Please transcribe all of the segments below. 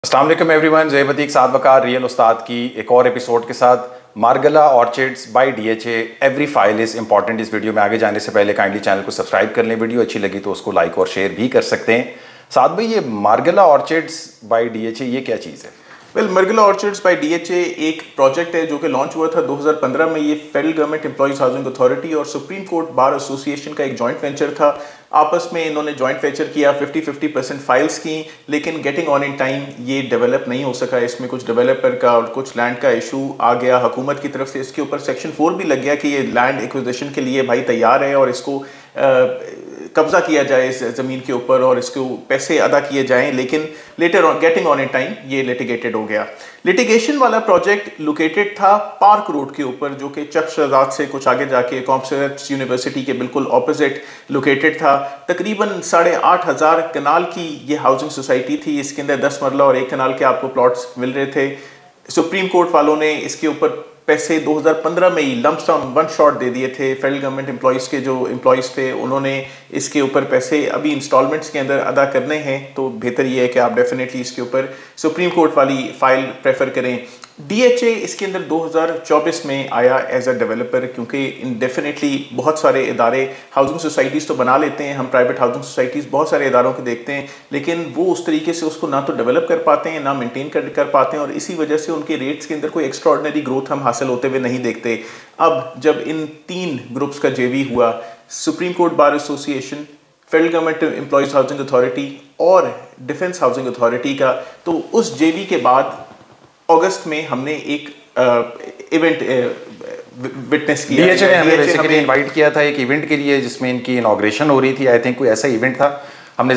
अस्सलाम वालेकुम everyone, Zeb Ateeq Saad Waqar real Ustad की एक और एपिसोड के साथ Margalla orchids by DHA. Every file is important. इस वीडियो में आगे जाने से पहले काइंडली चैनल को सब्सक्राइब कर लें। वीडियो अच्छी लगी तो उसको लाइक और शेयर भी कर सकते हैं। साद भाई, ये मारगला ऑर्चिड्स बाय डीएचए ये क्या चीज़ है? मारगला ऑर्चिड्स बाय डीएचए एक प्रोजेक्ट है जो कि लॉन्च हुआ था 2015 में। ये federal government employees housing authority और सुप्रीम कोर्ट बार एसोसिएशन का एक जॉइंट वेंचर था। आपस में इन्होंने जॉइंट वेंचर किया, 50-50% फाइल्स की, लेकिन गेटिंग ऑन इन टाइम ये डेवलप नहीं हो सका। इसमें कुछ डेवलपर का और कुछ लैंड का इशू आ गया। हुकूमत की तरफ से इसके ऊपर सेक्शन 4 भी लग गया कि ये लैंड एक्विजिशन के लिए भाई तैयार है और इसको कब्जा किया जाए इस ज़मीन के ऊपर और इसको पैसे अदा किए जाएं, लेकिन later on getting on in time ये लिटिगेटेड हो गया। लिटिगेशन वाला प्रोजेक्ट लोकेटेड था पार्क रोड के ऊपर, जो कि चक शहजाद से कुछ आगे जाके कॉमर्स यूनिवर्सिटी के बिल्कुल ऑपोजिट लोकेटेड था। तकरीबन 8,500 कनाल की ये हाउसिंग सोसाइटी थी। इसके अंदर 10 मरला और 1 कनाल के आपको प्लॉट्स मिल रहे थे। सुप्रीम कोर्ट वालों ने इसके ऊपर पैसे 2015 में ही लंप सम वन शॉट दे दिए थे। फेडरल गवर्नमेंट एम्प्लॉइज़ के जो एम्प्लॉइज़ थे उन्होंने इसके ऊपर पैसे अभी इंस्टॉलमेंट्स के अंदर अदा करने हैं, तो बेहतर ये है कि आप डेफिनेटली इसके ऊपर सुप्रीम कोर्ट वाली फाइल प्रेफर करें। डीएचए इसके अंदर 2024 में आया एज अ डेवलपर, क्योंकि डेफिनेटली बहुत सारे इदारे हाउसिंग सोसाइटीज़ तो बना लेते हैं, हम प्राइवेट हाउसिंग सोसाइटीज़ बहुत सारे इदारों के देखते हैं, लेकिन वो उस तरीके से उसको ना तो डेवलप कर पाते हैं ना मेंटेन कर पाते हैं, और इसी वजह से उनके रेट्स के अंदर कोई एक्स्ट्राऑर्डिनरी ग्रोथ हम हासिल होते हुए नहीं देखते। अब जब इन 3 ग्रुप्स का जेवी हुआ, supreme court bar association, federal government employees housing authority और डिफेंस हाउसिंग अथॉरिटी का, तो उस जेवी के बाद अगस्त में हमने एक इवेंट विटनेस किया। डीएचए ने हमें बेसिकली इनवाइट किया था एक इवेंट के लिए जिसमें इनकी इनॉग्रेशन हो रही थी। आई थिंक कोई ऐसा इवेंट था। हमने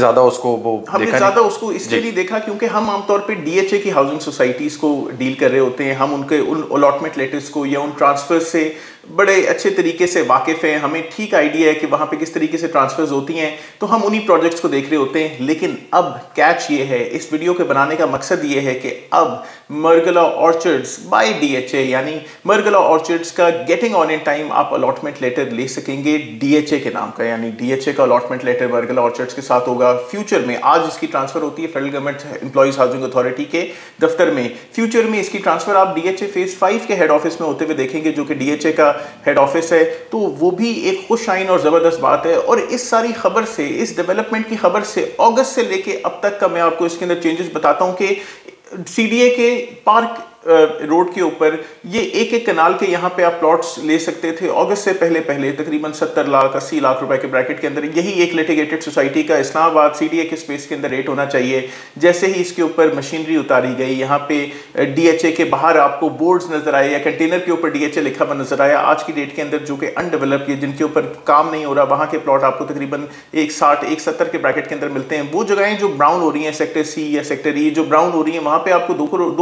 ज़्यादा उसको इसलिए नहीं देखा क्योंकि हम आमतौर पे डीएचए की हाउसिंग सोसाइटीज़ को डील कर रहे होते हैं। हम उनके उन अलॉटमेंट लेटर्स को या उन ट्रांसफ़र से बड़े अच्छे तरीके से वाकिफ़ हैं, हमें ठीक आइडिया है कि वहाँ पे किस तरीके से ट्रांसफ़र्स होती हैं, तो हम उन्हीं प्रोजेक्ट्स को देख रहे होते हैं। लेकिन अब कैच ये है, इस वीडियो के बनाने का मकसद ये है कि अब मारगला ऑर्चिड्स बाय डीएचए, यानी मारगला ऑर्चिड्स का गेटिंग ऑन इन टाइम आप अलॉटमेंट लेटर ले सकेंगे डीएचए के नाम का, यानी डीएचए का अलॉटमेंट लेटर मारगला ऑर्चिड्स के साथ होगा। फ्यूचर में, आज इसकी ट्रांसफ़र होती है federal government employees housing authority के दफ्तर में, फ्यूचर में इसकी ट्रांसफ़र आप डीएचए फेज 5 के हेड ऑफिस में होते हुए देखेंगे, जो कि डीएचए का हेड ऑफिस है। तो वो भी एक खुश आइन और ज़बरदस्त बात है। और इस सारी खबर से, इस डेवलपमेंट की खबर से, अगस्त से लेके अब तक का मैं आपको इसके अंदर चेंजेस बताता हूँ कि सीडीए के पार्क रोड के ऊपर ये एक कनाल के यहाँ पे आप प्लॉट्स ले सकते थे अगस्त से पहले तकरीबन 70 लाख 80 लाख रुपए के ब्रैकेट के अंदर। यही एक लिटिगेटेड सोसाइटी का इस्लामाबाद सीडीए के स्पेस के अंदर रेट होना चाहिए। जैसे ही इसके ऊपर मशीनरी उतारी गई, यहाँ पे डीएचए के बाहर आपको बोर्ड्स नजर आए या कंटेनर के ऊपर डीएचए लिखा हुआ नजर आया। आज की डेट के अंदर जो कि अनडेवलप है, जिनके ऊपर काम नहीं हो रहा, वहाँ के प्लॉट आपको तकरीबन 160-170 के ब्रैकेट के अंदर मिलते हैं। वो जगहें जो ब्राउन हो रही हैं, सेक्टर सी या सेक्टर ई जो ब्राउन हो रही है, वहाँ पे आपको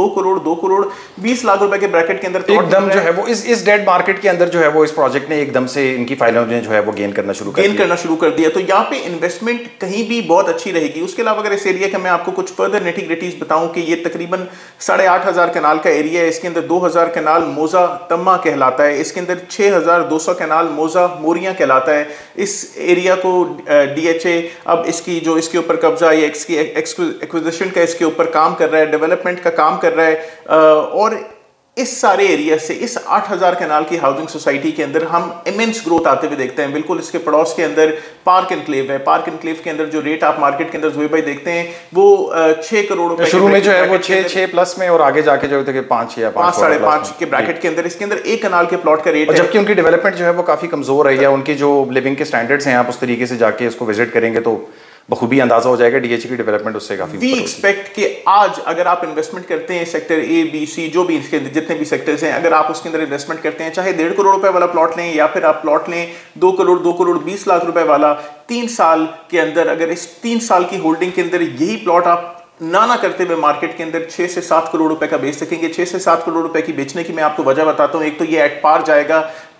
2 करोड़ 20 लाख रुपए के ब्रैकेट के अंदर एकदम जो है वो इस डेड मार्केट के अंदर जो है वो इस प्रोजेक्ट ने एकदम से इनकी फाइलों ने जो है वो गेन करना शुरू कर दिया। तो यहाँ पे इन्वेस्टमेंट कहीं भी बहुत अच्छी रहेगी। उसके अलावा अगर इस एरिया का मैं आपको कुछ फर्दर नेटिग्रिटीज बताऊं कि ये तकरीबन 8,500 कनाल का एरिया है। इसके अंदर 2,000 कनाल मोजा तम्मा कहलाता है। इसके अंदर 6,200 कनाल मोजा मोरिया कहलाता है। इस एरिया को डीएचए अब इसकी जो इसके ऊपर कब्जा या इसकी एक्विजिशन का इसके ऊपर काम कर रहा है, डेवलपमेंट का काम कर रहा है। और इस सारे एरिया से, इस 8,000 कनाल की हाउसिंग सोसाइटी के अंदर हम इमेंस ग्रोथ आते हुए देखते हैं। बिल्कुल इसके पड़ोस के अंदर पार्क एनक्लेव है। पार्क एनक्लेव के अंदर जो रेट आप मार्केट के अंदर जोए भाई देखते हैं वो 6 करोड़ रुपए शुरू में जो है वो 6 प्लस में और आगे जाके जो है 5 या 5.5 के ब्रैकेट के अंदर इसके अंदर 1 कनाल के प्लॉट का रेट है। जबकि उनकी डेवलपमेंट जो है वो काफी कमजोर है, या उनकी जो लिविंग के स्टैंडर्ड्स हैं, आप उस तरीके से जाके इसको विजिट करेंगे तो बखूबी अंदाजा हो जाएगा डीएचए की डेवलपमेंट उससे काफी। वी एक्सपेक्ट कि आज अगर आप इन्वेस्टमेंट करते हैं सेक्टर ए बी सी जो भी इसके जितने भी सेक्टर्स हैं, अगर आप उसके अंदर इन्वेस्टमेंट करते हैं, चाहे 1.5 करोड़ रुपए वाला प्लॉट लें या फिर आप प्लॉट लें 2 करोड़ 20 लाख रुपए वाला, 3 साल के अंदर, अगर इस 3 साल की होल्डिंग के अंदर यही प्लॉट आप ना करते हुए मार्केट के अंदर 6 से 7 करोड़ रुपए का बेच सकेंगे। 6 से 7 करोड़ रुपए की बेचने की मैं आपको वजह बताता हूं। एक तो ये एट पार जाएगा,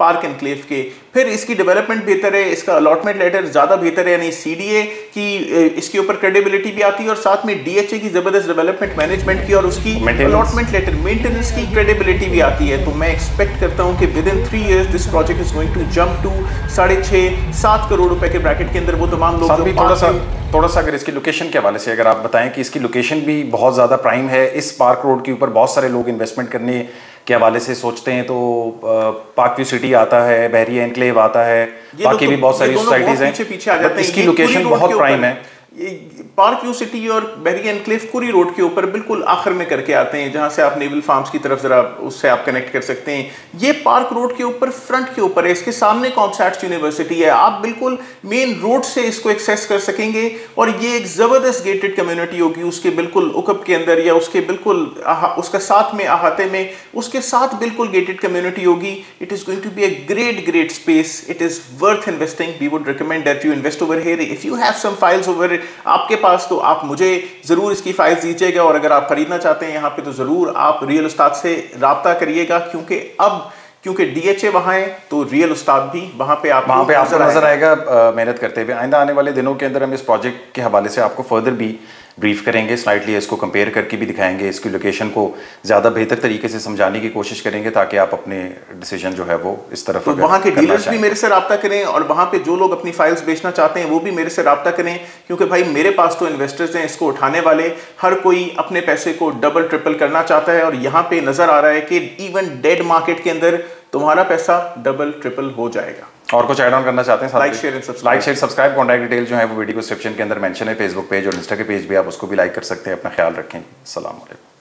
पार्क एनक्लेव के। फिर इसकी डेवलपमेंट बेहतर है, इसका अलॉटमेंट लेटर ज़्यादा बेहतर है, यानी CDA की इसके ऊपर क्रेडिबिलिटी भी आती है और साथ में DHA की ज़बरदस्त डेवलपमेंट मैनेजमेंट की और उसकी अलॉटमेंट लेटर मेंटेनेंस की क्रेडिबिलिटी भी आती है। तो मैं एक्सपेक्ट करता हूँ कि within 3 years this project is going to jump to 6.5-7 crore रुपए के ब्रैकेट के अंदर। वो तमाम लोग थोड़ा सा अगर इसकी लोकेशन के हवाले से अगर आप बताएं कि इसकी लोकेशन भी बहुत ज़्यादा प्राइम है, इस पार्क रोड के ऊपर बहुत सारे लोग इन्वेस्टमेंट करने के हवाले से सोचते हैं, तो पार्क व्यू सिटी आता है, बहरिया एनक्लेव आता है, बाकी भी बहुत सारी सोसाइटीज़ हैं, पीछे आ जाते हैं। इसकी लोकेशन बहुत प्राइम है। पार्क व्यू सिटी और बहरिया एनक्लेव कुरी रोड के ऊपर बिल्कुल आखिर में करके आते हैं, जहां से आप नेवल फार्म्स की तरफ जरा उससे आप कनेक्ट कर सकते हैं। ये पार्क रोड के ऊपर फ्रंट के ऊपर है, इसके सामने कॉमसैट्स यूनिवर्सिटी है, आप बिल्कुल मेन रोड से इसको एक्सेस कर सकेंगे और ये एक जबरदस्त गेटेड कम्युनिटी होगी उसके बिल्कुल उकब के अंदर या उसके बिल्कुल उसका साथ में अहाते में उसके साथ बिल्कुल गेटेड कम्युनिटी होगी। It is going to be a great space, it is worth investing. We would recommend that you invest over here. If you have some files over आपके पास तो आप मुझे ज़रूर इसकी फाइल्स दीजिएगा और अगर आप खरीदना चाहते हैं यहाँ पे तो ज़रूर आप रियल उस्ताद से रब्ता करिएगा, क्योंकि DHA वहाँ है तो रियल उस्ताद भी वहाँ पे आपको नजर आएगा मेहनत करते हुए। आइंदा आने वाले दिनों के अंदर हम इस प्रोजेक्ट के हवाले से आपको फर्दर भी ब्रीफ करेंगे, स्लाइटली इसको कंपेयर करके भी दिखाएंगे, इसकी लोकेशन को ज़्यादा बेहतर तरीके से समझाने की कोशिश करेंगे ताकि आप अपने डिसीजन जो है वो इस तरफ तो वहाँ के डीलर्स भी मेरे से रब्ता करें और वहाँ पे जो लोग अपनी फाइल्स बेचना चाहते हैं वो भी मेरे से रब्ता करें, क्योंकि भाई मेरे पास तो इन्वेस्टर्स हैं, इसको उठाने वाले हर कोई अपने पैसे को डबल ट्रिपल करना चाहता है और यहाँ पे नज़र आ रहा है कि इवन डेड मार्केट के अंदर तुम्हारा पैसा डबल ट्रिपल हो जाएगा। और कुछ ऐड ऑन करना चाहते हैं? Like share subscribe. Contact detail जो है वो वीडियो डिस्क्रिप्शन के अंदर मेंशन है, फेसबुक पेज और इंस्टा के पेज भी आप उसको भी लाइक कर सकते हैं। अपना ख्याल रखें। अस्सलाम वालेकुम।